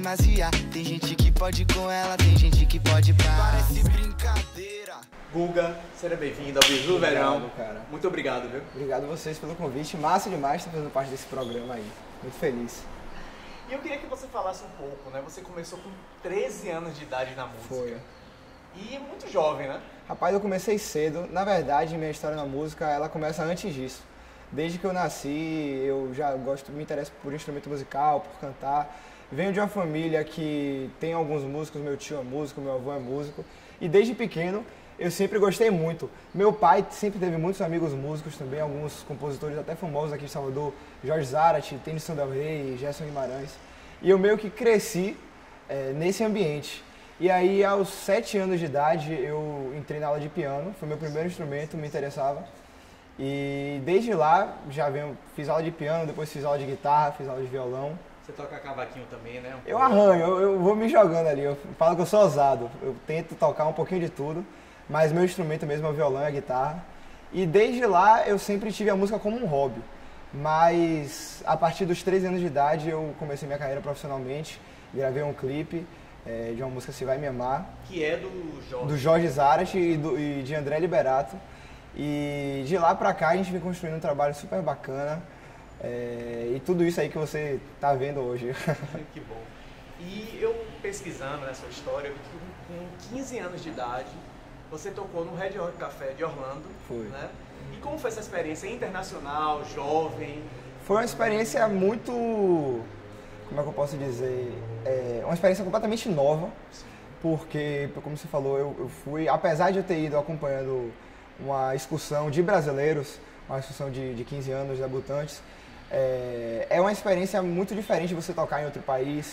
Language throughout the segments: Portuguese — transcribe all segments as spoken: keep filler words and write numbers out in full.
demasia. Tem gente que pode com ela, tem gente que pode pra... Parece brincadeira. Guga, seja bem-vindo ao Bisu Verão. Cara. Muito obrigado, viu? Obrigado a vocês pelo convite. Massa demais estar fazendo parte desse programa aí. Muito feliz. E eu queria que você falasse um pouco, né? Você começou com treze anos de idade na música. Foi. E muito jovem, né? Rapaz, eu comecei cedo. Na verdade, minha história na música, ela começa antes disso. Desde que eu nasci, eu já gosto, me interesso por instrumento musical, por cantar. Venho de uma família que tem alguns músicos, meu tio é músico, meu avô é músico. E desde pequeno, eu sempre gostei muito. Meu pai sempre teve muitos amigos músicos também, alguns compositores até famosos aqui de Salvador, Jorge Zarate, Tennyson Del Rey, Gerson Guimarães. E eu meio que cresci é, nesse ambiente. E aí, aos sete anos de idade, eu entrei na aula de piano, foi meu primeiro instrumento, me interessava. E desde lá, já venho, fiz aula de piano, depois fiz aula de guitarra, fiz aula de violão. Você toca cavaquinho também, né? Um eu arranho, eu, eu vou me jogando ali, eu falo que eu sou ousado, eu tento tocar um pouquinho de tudo. Mas meu instrumento mesmo é o violão e a guitarra. E desde lá eu sempre tive a música como um hobby. Mas a partir dos treze anos de idade eu comecei minha carreira profissionalmente. Gravei um clipe é, de uma música Se Vai Me Amar. Que é do Jorge. Do Jorge Zarate e, do, e de André Liberato. E de lá pra cá a gente vem construindo um trabalho super bacana. É, e tudo isso aí que você tá vendo hoje. Que bom. E eu pesquisando nessa história, eu vi que com quinze anos de idade você tocou no Red Hot Café de Orlando. Foi. Né? E como foi essa experiência internacional, jovem? Foi uma experiência muito, como é que eu posso dizer, é uma experiência completamente nova. Sim. Porque, como você falou, eu, eu fui, apesar de eu ter ido acompanhando uma excursão de brasileiros, uma excursão de, de quinze anos, debutantes, é, é uma experiência muito diferente de você tocar em outro país.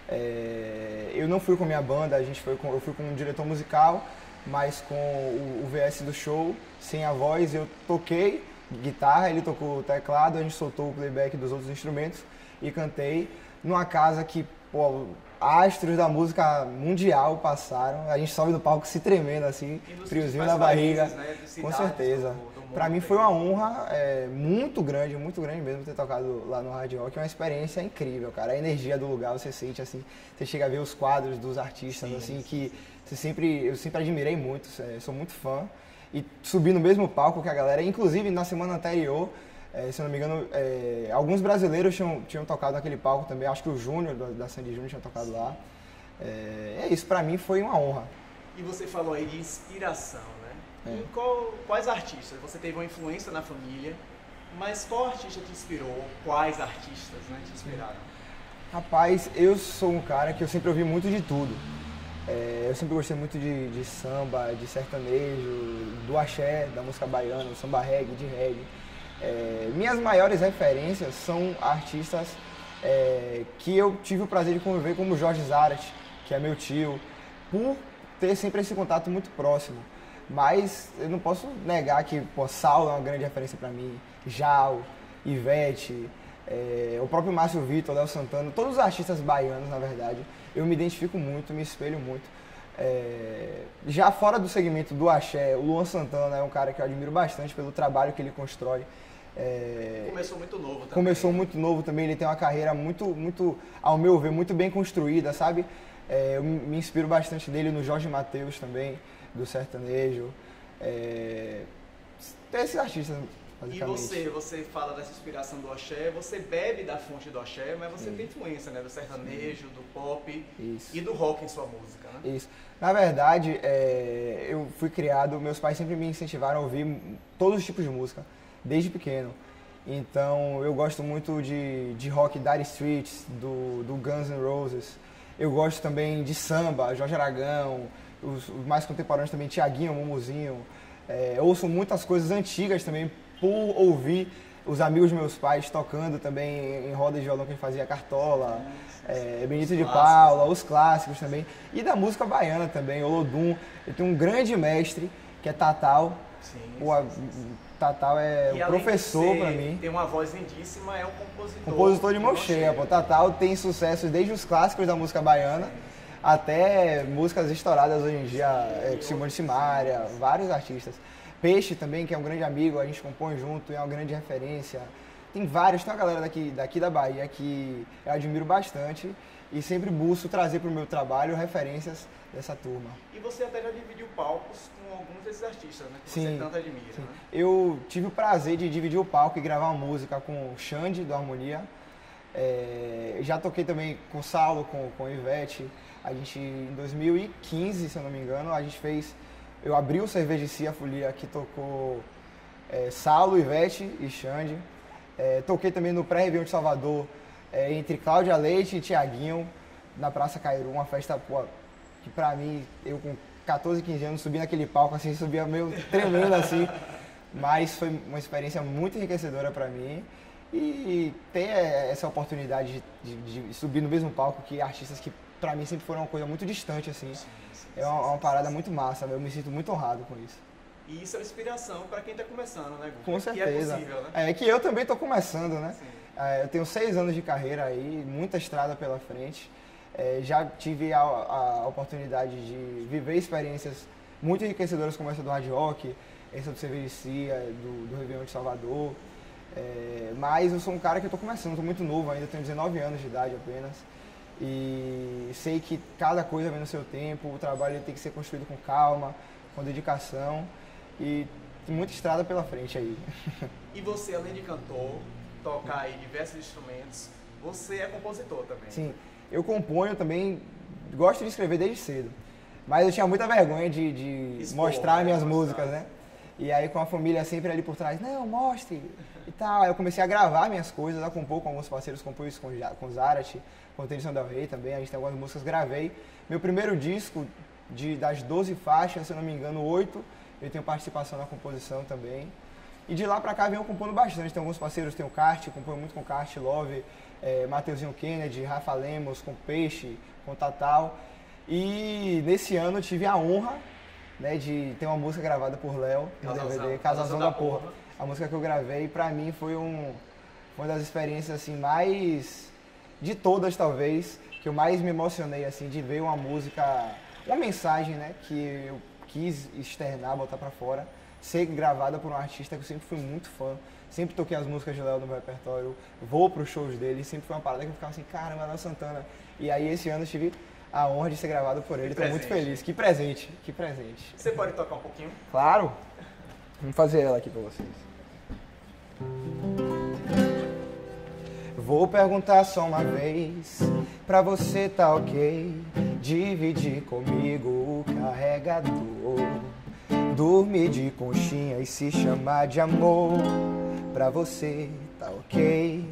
É, eu não fui com minha banda, a gente foi com, eu fui com um diretor musical, mas com o, o V S do show, sem a voz. Eu toquei guitarra, ele tocou teclado, a gente soltou o playback dos outros instrumentos e cantei numa casa que, pô, astros da música mundial passaram. A gente sobe no palco se tremendo assim, friozinho na barriga, países, né, com certeza. Do, do Para mim foi uma honra é, muito grande, muito grande mesmo ter tocado lá no Hard Rock. É uma experiência incrível, cara. A energia do lugar, você sente assim, você chega a ver os quadros dos artistas, sim, assim, sim, que você sempre, eu sempre admirei muito, é, sou muito fã. E subir no mesmo palco que a galera, inclusive na semana anterior, é, se eu não me engano, é, alguns brasileiros tinham, tinham tocado naquele palco também. Acho que o Júnior, da Sandy Júnior, tinha tocado lá. É, é isso, pra mim foi uma honra. E você falou aí de inspiração, né? É. Em qual, quais artistas? Você teve uma influência na família, mas qual artista te inspirou? Quais artistas, né, te inspiraram? Rapaz, eu sou um cara que eu sempre ouvi muito de tudo. É, eu sempre gostei muito de, de samba, de sertanejo, do axé, da música baiana, do samba reggae, de reggae. É, minhas maiores referências são artistas é, que eu tive o prazer de conviver, como Jorge Zarate, que é meu tio, por ter sempre esse contato muito próximo. Mas eu não posso negar que pô, Saulo é uma grande referência para mim, Jal, Ivete, é, o próprio Márcio Vitor, Léo Santana, todos os artistas baianos, na verdade, eu me identifico muito, me espelho muito. É, já fora do segmento do axé, o Luan Santana é um cara que eu admiro bastante pelo trabalho que ele constrói. É, começou muito novo também. Começou muito novo também, ele tem uma carreira muito, muito, ao meu ver, muito bem construída, sabe? É, eu me inspiro bastante nele, no Jorge Mateus também, do sertanejo. É, tem esses artistas, basicamente. E você, você fala dessa inspiração do axé, você bebe da fonte do axé, mas você Sim. tem influência, né, do sertanejo, Sim. do pop Isso. e do rock em sua música, né? Isso. Na verdade, é, eu fui criado, meus pais sempre me incentivaram a ouvir todos os tipos de música, desde pequeno. Então, eu gosto muito de, de rock, Dire Straits, do, do Guns N' Roses. Eu gosto também de samba, Jorge Aragão, os, os mais contemporâneos também, Tiaguinho, Mumuzinho. É, eu ouço muitas coisas antigas também, por ouvir os amigos dos meus pais tocando também em rodas de violão que a gente fazia Cartola, é, Benito de Paula, os clássicos também. E da música baiana também, Olodum. Eu tenho um grande mestre, que é Tatal. Sim, o sim, sim. Tatal é o professor para mim. Tem uma voz lindíssima, é um compositor. Compositor de mão cheia, pô. Tatal tem sucesso desde os clássicos da música baiana, sim, até músicas estouradas hoje em dia, é, Simone Simaria, vários artistas. Peixe também, que é um grande amigo, a gente compõe junto, é uma grande referência. Tem vários, tem uma galera daqui, daqui da Bahia que eu admiro bastante e sempre busco trazer para o meu trabalho referências dessa turma. E você até já dividiu palcos com alguns desses artistas, né? Que sim, você tanto admira, sim. Né? Eu tive o prazer de dividir o palco e gravar uma música com o Xande, do Harmonia. É, já toquei também com o Saulo, com, com o Ivete. A gente, em dois mil e quinze, se eu não me engano, a gente fez... Eu abri o Cervejicia Folia, que tocou é, Saulo, Ivete e Xande. É, toquei também no pré-Réveillon de Salvador, é, entre Cláudia Leite e Tiaguinho, na Praça Cairu, uma festa, pô, que pra mim, eu com catorze, quinze anos, subi naquele palco, assim, subia meio tremendo, assim, mas foi uma experiência muito enriquecedora pra mim. E ter essa oportunidade de, de, de subir no mesmo palco que artistas que pra mim sempre foram uma coisa muito distante, assim, sim, sim, é uma, uma parada muito massa, eu me sinto muito honrado com isso. E isso é inspiração para quem está começando, né, Guga? Com certeza. Que é possível, né? É que eu também estou começando, né? É, eu tenho seis anos de carreira aí, muita estrada pela frente. É, já tive a, a oportunidade de viver experiências muito enriquecedoras como essa do Hard Rock, essa do Cervejicia, do, do Réveillon de Salvador. É, mas eu sou um cara que estou começando, estou muito novo ainda, tenho dezenove anos de idade apenas. E sei que cada coisa vem no seu tempo, o trabalho tem que ser construído com calma, com dedicação. E tem muita estrada pela frente aí. E você, além de cantor, tocar aí diversos instrumentos, você é compositor também? Sim, eu componho também, gosto de escrever desde cedo. Mas eu tinha muita vergonha de, de Expor, mostrar né? minhas mostrar. músicas, né? E aí com a família sempre ali por trás, não, mostre e tal. Aí eu comecei a gravar minhas coisas, a compor com alguns parceiros, compus com, com Zarat, com Tennyson Del Rey também, a gente tem algumas músicas, gravei. Meu primeiro disco, de, das doze faixas, se eu não me engano, oito, eu tenho participação na composição também. E de lá pra cá venho compondo bastante, tem alguns parceiros, tem o Kart, componho muito com o Kart, Love, é, Mateuzinho Kennedy, Rafa Lemos, com Peixe, com Tatal. E nesse ano eu tive a honra, né, de ter uma música gravada por Léo no D V D, Casalzão da Porra. Porra. A música que eu gravei, pra mim, foi um, uma das experiências assim, mais, de todas talvez, que eu mais me emocionei assim, de ver uma música, uma mensagem, né, que eu quis externar, botar pra fora, ser gravada por um artista que eu sempre fui muito fã. Sempre toquei as músicas de Léo no meu repertório, vou pros shows dele, sempre foi uma parada que eu ficava assim, caramba, Léo Santana. E aí esse ano eu tive a honra de ser gravado por ele, estou muito feliz. Que presente, que presente. Você pode tocar um pouquinho? Claro. Vamos fazer ela aqui pra vocês. Vou perguntar só uma vez, pra você tá ok? Dividir comigo o carregador, dormir de conchinha e se chamar de amor. Pra você tá ok?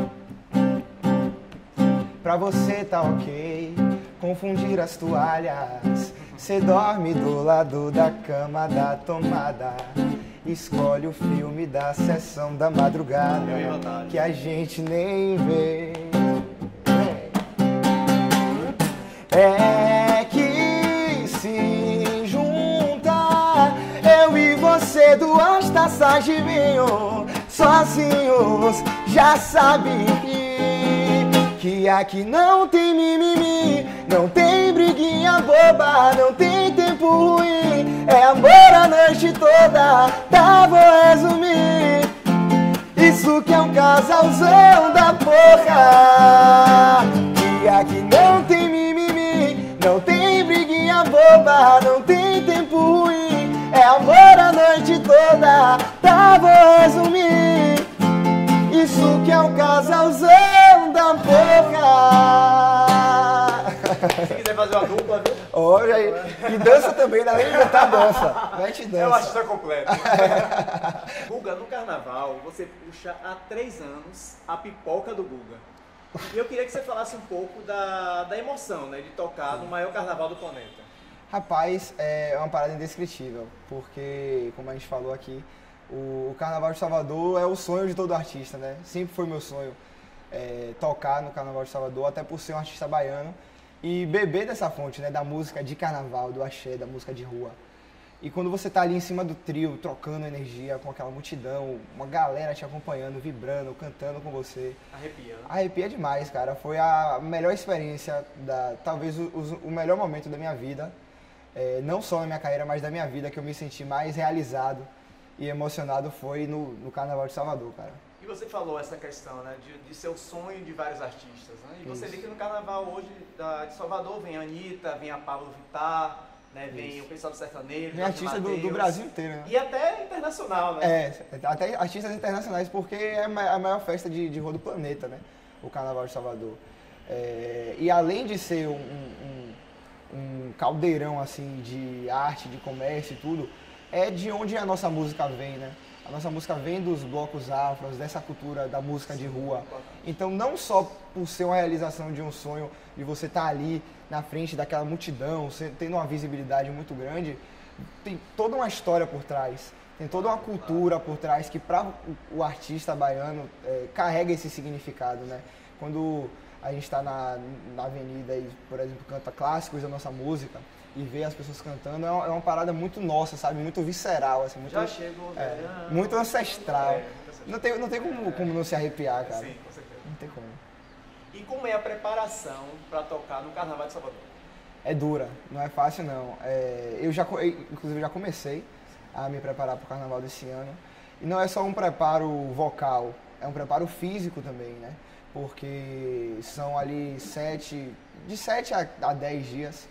Pra você tá ok? Confundir as toalhas, cê dorme do lado da cama da tomada, escolhe o filme da sessão da madrugada que a gente nem vê. É que se junta eu e você, duas taças de vinho, sozinhos, já sabe que aqui não tem mimimi, não tem briguinha boba, não tem tempo ruim, é amor a noite toda, tá, vou resumir. Isso que é um casalzão da porra. Que aqui não tem mimimi, não tem briguinha boba, não tem tempo ruim, é amor a noite toda, tá, vou resumir. Isso que é um casalzão da porra. Se quiser fazer uma dupla, viu? Olha aí. E dança também, não é nem inventar dança. Mete dança. Eu acho que está completo. Guga, no carnaval, você puxa há três anos a pipoca do Guga. E eu queria que você falasse um pouco da, da emoção, né, de tocar no maior carnaval do planeta. Rapaz, é uma parada indescritível, porque, como a gente falou aqui, o Carnaval de Salvador é o sonho de todo artista, né? Sempre foi meu sonho é, tocar no Carnaval de Salvador, até por ser um artista baiano e beber dessa fonte, né? Da música de carnaval, do axé, da música de rua. E quando você tá ali em cima do trio, trocando energia com aquela multidão, uma galera te acompanhando, vibrando, cantando com você. Arrepia, né? Arrepia demais, cara. Foi a melhor experiência, da, talvez o, o melhor momento da minha vida, é, não só na minha carreira, mas da minha vida, que eu me senti mais realizado e emocionado foi no, no Carnaval de Salvador, cara. E E você falou essa questão, né, de, de ser o sonho de vários artistas, né? E você Isso. vê que no carnaval hoje da, de Salvador vem a Anitta, vem a Pablo Vittar, né, vem Isso. o pessoal do sertanejo, Vem artista do, do Brasil inteiro, né? E até internacional, né? É, até artistas internacionais, porque é a ma- a maior festa de, de rua do planeta, né? O Carnaval de Salvador. É, e além de ser um, um, um caldeirão, assim, de arte, de comércio e tudo, é de onde a nossa música vem, né? A nossa música vem dos blocos afros, dessa cultura da música de rua. Então, não só por ser uma realização de um sonho, de você estar ali na frente daquela multidão, você tendo uma visibilidade muito grande, tem toda uma história por trás. Tem toda uma cultura por trás que, para o artista baiano, é, carrega esse significado, né? Quando a gente está na, na avenida e, por exemplo, canta clássicos da nossa música e vê as pessoas cantando, é uma, é uma parada muito nossa, sabe? Muito visceral, assim. Muito, Já chegou, é, verão. muito ancestral. É, muito ancestral. Não tem, não tem como, como não se arrepiar, cara. Sim, com certeza. Não tem como. E como é a preparação para tocar no Carnaval de Salvador? É dura, não é fácil não. É, eu já, co- eu, inclusive, já comecei a me preparar para o Carnaval desse ano. E não é só um preparo vocal, é um preparo físico também, né? Porque são ali sete, de sete a, a dez dias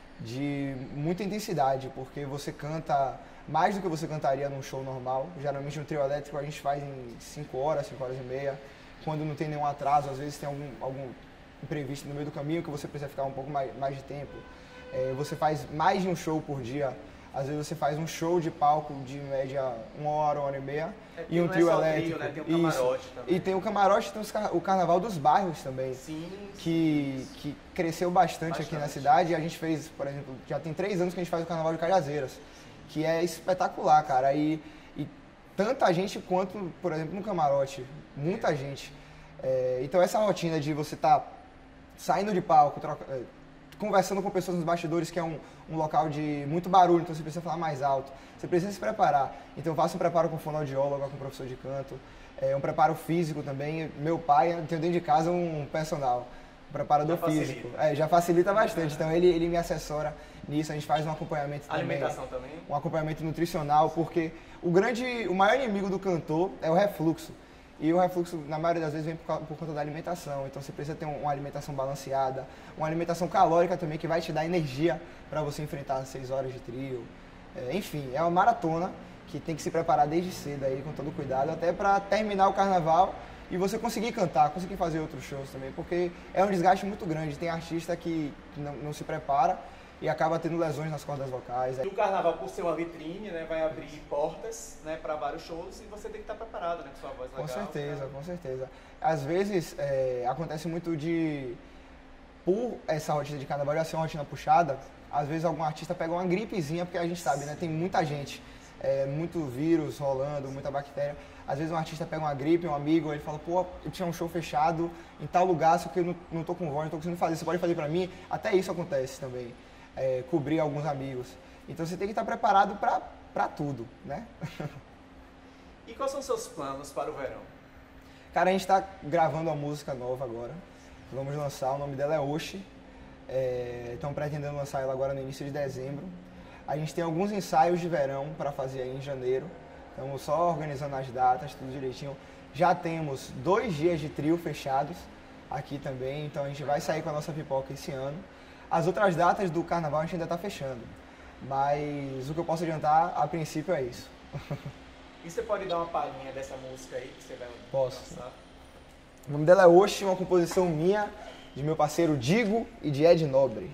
de muita intensidade, porque você canta mais do que você cantaria num show normal. Geralmente no trio elétrico a gente faz em cinco horas, cinco horas e meia. Quando não tem nenhum atraso, às vezes tem algum, algum imprevisto no meio do caminho que você precisa ficar um pouco mais, mais de tempo. É, você faz mais de um show por dia. Às vezes você faz um show de palco de média uma hora, uma hora e meia. É, E um não trio é só elétrico. trio, né? Tem o camarote Isso. também. E tem o camarote, tem os car- o carnaval dos bairros também. Sim, Que, que cresceu bastante, Bastante. aqui na cidade. A gente fez, por exemplo, já tem três anos que a gente faz o Carnaval de Cajazeiras, que é espetacular, cara. E, e tanta gente quanto, por exemplo, no camarote, muita gente. É, então essa rotina de você estar tá saindo de palco, troca, é, conversando com pessoas nos bastidores, que é um, um local de muito barulho, então você precisa falar mais alto, você precisa se preparar. Então eu faço um preparo com fonoaudiólogo, com professor de canto, é, um preparo físico também. Meu pai, eu tenho dentro de casa um personal, um preparador Já físico. facilita. É, já facilita bastante, então ele, ele me assessora nisso, a gente faz um acompanhamento também. alimentação também. Um acompanhamento nutricional, porque o grande, o maior inimigo do cantor é o refluxo. E o refluxo, na maioria das vezes, vem por, cau- por conta da alimentação. Então você precisa ter um- uma alimentação balanceada, uma alimentação calórica também, que vai te dar energia para você enfrentar as seis horas de trio. É, enfim, é uma maratona que tem que se preparar desde cedo aí, com todo cuidado, até para terminar o carnaval e você conseguir cantar, conseguir fazer outros shows também, porque é um desgaste muito grande. Tem artista que que não, não se prepara e acaba tendo lesões nas cordas vocais. E o Carnaval, por ser uma vitrine, né, vai abrir portas, né, para vários shows e você tem que estar preparado, né, com sua voz legal. Com certeza, pra- com certeza. Às vezes é, acontece muito de, por essa rotina de carnaval já ser uma rotina puxada, às vezes algum artista pega uma gripezinha, porque a gente sabe, né, tem muita gente, é, muito vírus rolando, muita bactéria. Às vezes um artista pega uma gripe, um amigo, ele fala, pô, eu tinha um show fechado em tal lugar, só que eu não, não tô com voz, não tô conseguindo fazer, você pode fazer pra mim? Até isso acontece também, é, cobrir alguns amigos. Então você tem que estar preparado pra, pra tudo, né? E quais são os seus planos para o verão? Cara, a gente tá gravando uma música nova agora. Vamos lançar, o nome dela é Oxi. Estão pretendendo lançar ela agora no início de dezembro. A gente tem alguns ensaios de verão para fazer aí em janeiro. Estamos só organizando as datas, tudo direitinho. Já temos dois dias de trio fechados aqui também, então a gente vai sair com a nossa pipoca esse ano. As outras datas do carnaval a gente ainda está fechando. Mas o que eu posso adiantar, a princípio, é isso. E você pode dar uma palhinha dessa música aí que você vai Posso. lançar? O nome dela é Oxi, uma composição minha, de meu parceiro Digo e de Ed Nobre.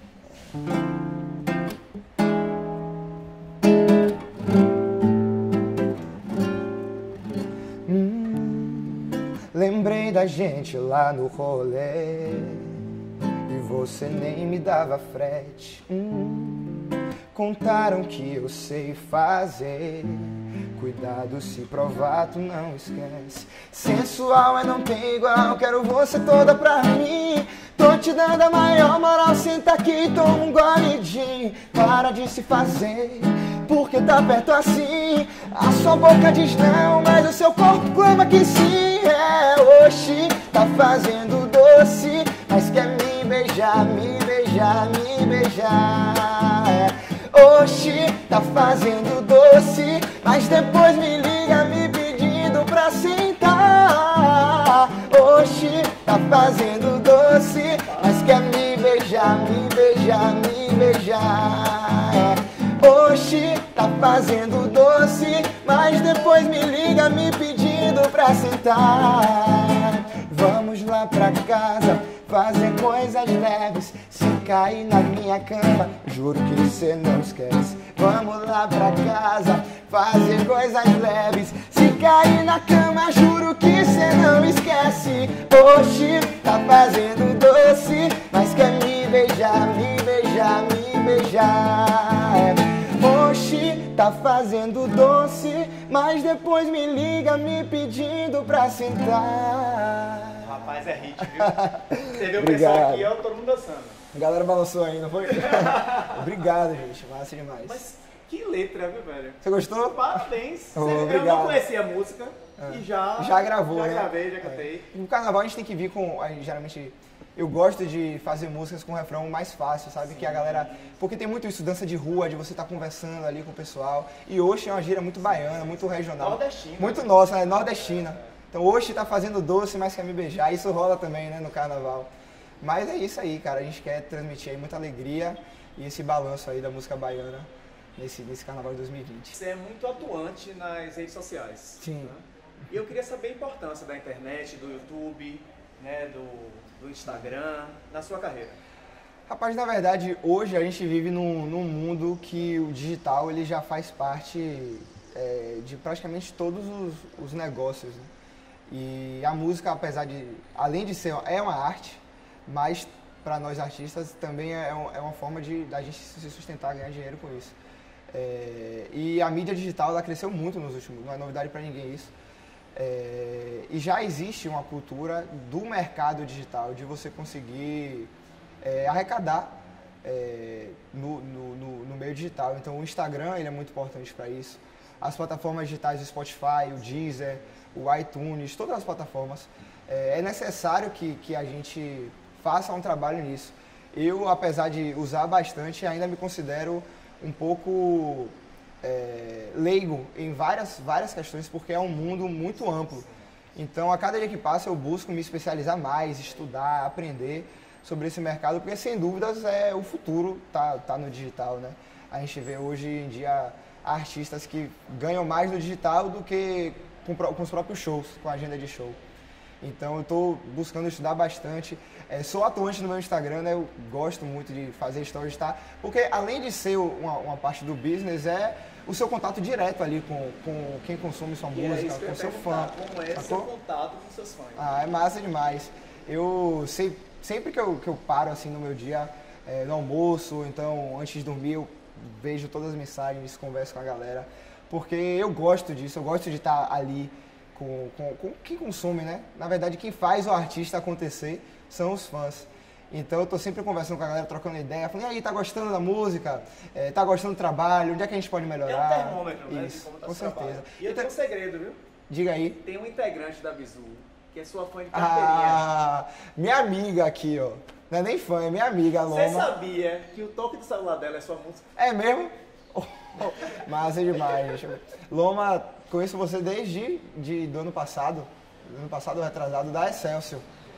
Hum, lembrei da gente lá no rolê e você nem me dava frete. Hum, contaram que eu sei fazer. Cuidado, se provar, tu não esquece. Sensual é não tem igual, quero você toda pra mim. Tô te dando a maior moral, senta aqui e toma um gole de. Para de se fazer, porque tá perto assim. A sua boca diz não, mas o seu corpo clama que sim. É, oxi, tá fazendo doce, mas quer me beijar, me beijar, me beijar. É. Oxi, tá fazendo doce, mas depois me liga me pedindo pra sentar. fazendo doce, mas depois me liga me pedindo pra sentar. Vamos lá pra casa fazer coisas leves. Se cair na minha cama, juro que cê não esquece. Vamos lá pra casa fazer coisas leves. Se cair na cama, juro que cê não esquece. Oxi, tá fazendo doce, mas quer me beijar, me beijar, me beijar. Oxi, tá fazendo doce, mas depois me liga me pedindo pra sentar. Rapaz, é hit, viu? Você viu o pessoal aqui, ó, todo mundo dançando. A galera balançou aí, não foi? Obrigado, gente. Massa demais. Mas que letra, viu, velho? Você gostou? Parabéns. Oh, Você, eu obrigado. não conhecia a música É. e já... Já gravou, Já né? gravei, já cantei. É. No carnaval a gente tem que vir com... Aí, geralmente, eu gosto de fazer músicas com refrão mais fácil, sabe? Sim. Que a galera... Porque tem muito isso, dança de rua, de você estar conversando ali com o pessoal. E hoje é uma gíria muito baiana, muito regional. Nordestina. Muito nossa, né? Nordestina. Então hoje tá fazendo doce, mas quer me beijar. Isso rola também, né? No carnaval. Mas é isso aí, cara. A gente quer transmitir aí muita alegria e esse balanço aí da música baiana nesse, nesse carnaval de dois mil e vinte. Você é muito atuante nas redes sociais. Sim. Né? E eu queria saber a importância da internet, do YouTube, né, do, do Instagram, na sua carreira. Rapaz, na verdade, hoje a gente vive num, num mundo que o digital ele já faz parte é, de praticamente todos os, os negócios, né? E a música, apesar de, além de ser, é uma arte, mas para nós artistas também é, é uma forma de da gente se sustentar, ganhar dinheiro com isso. É, e a mídia digital ela cresceu muito nos últimos, não é novidade para ninguém isso. É, e já existe uma cultura do mercado digital, de você conseguir é, arrecadar é, no, no, no, no meio digital. Então o Instagram ele é muito importante para isso. As plataformas digitais do Spotify, o Deezer, o iTunes, todas as plataformas. É, é necessário que, que a gente faça um trabalho nisso. Eu, apesar de usar bastante, ainda me considero um pouco é, leigo em várias, várias questões, porque é um mundo muito amplo. Então, a cada dia que passa, eu busco me especializar mais, estudar, aprender sobre esse mercado, porque, sem dúvidas, é, o futuro tá, tá no digital, né? A gente vê hoje em dia artistas que ganham mais no digital do que com, com os próprios shows, com a agenda de show. Então eu estou buscando estudar bastante. É, sou atuante no meu Instagram, né? Eu gosto muito de fazer stories, tá? Porque além de ser uma, uma parte do business, é o seu contato direto ali com, com quem consome sua E música, é isso que eu com ia seu perguntar, fã. como é Sacou? seu contato com seus fãs? Ah, é massa demais. Eu sei, sempre que eu, que eu paro assim no meu dia, é, no almoço, então antes de dormir, eu vejo todas as mensagens, converso com a galera, porque eu gosto disso, eu gosto de estar ali com, com, com quem consome, né? Na verdade, quem faz o artista acontecer são os fãs. Então eu tô sempre conversando com a galera, trocando ideia, falando, e aí, tá gostando da música? É, tá gostando do trabalho? Onde é que a gente pode melhorar? É um termômetro, né, Isso, de como tá com o seu certeza. trabalho. E eu Então, tenho um segredo, viu? diga aí. Tem um integrante da Bizu, que é sua fã de carteirinha. Ah, minha amiga aqui, ó. Não é nem fã, é minha amiga, a Loma. Você sabia que o toque do celular dela é sua música? É mesmo? Massa demais, gente. Loma, conheço você desde de, do ano passado, do ano passado retrasado, da Excelsior.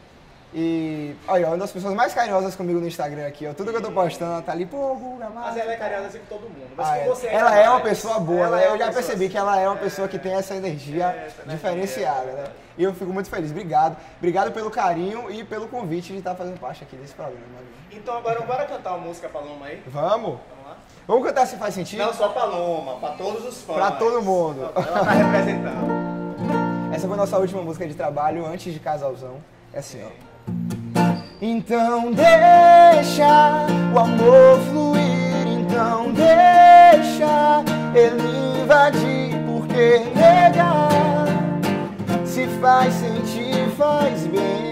E, olha, uma das pessoas mais carinhosas comigo no Instagram aqui, ó. Tudo que eu tô postando, ela tá ali, pô, Guga, Mas massa. ela é carinhosa assim com todo mundo. Mas Ah, com é. você ainda Ela é uma mais. pessoa boa, Ela né? é Eu uma já pessoa percebi assim. que ela é uma pessoa que tem essa energia É, essa energia, diferenciada, é. né? E eu fico muito feliz. Obrigado. Obrigado pelo carinho e pelo convite de estar fazendo parte aqui desse programa. Amigo. Então agora bora cantar uma música Paloma aí? Vamos? Vamos lá? Vamos cantar se faz sentido? Não só Paloma, pra todos os fãs. Pra todo mundo. Ela tá representando. Essa foi a nossa última música de trabalho antes de Casalzão. É assim, ó. Então deixa o amor fluir, então deixa ele invadir, porque negar se faz sentir, faz bem.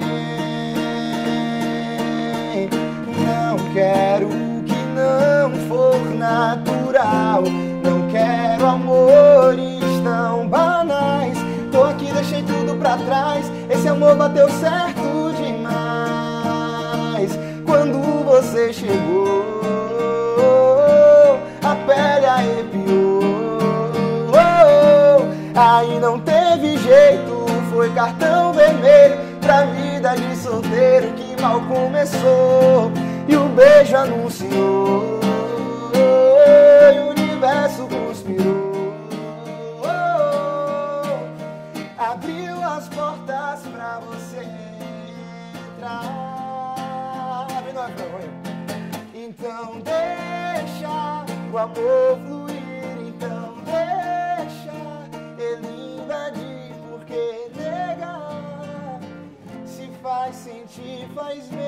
Não quero que não for natural, não quero amores tão banais. Tô aqui, deixei tudo pra trás, esse amor bateu certo demais. Quando você chegou, a pele arrepiou. Aí não teve jeito, foi cartão vermelho pra vida de solteiro que mal começou. E o beijo anunciou, e o universo conspirou, abriu as portas pra você entrar. Então deixa o amor fluir, então deixa ele invadir, porque negar se faz sentir, faz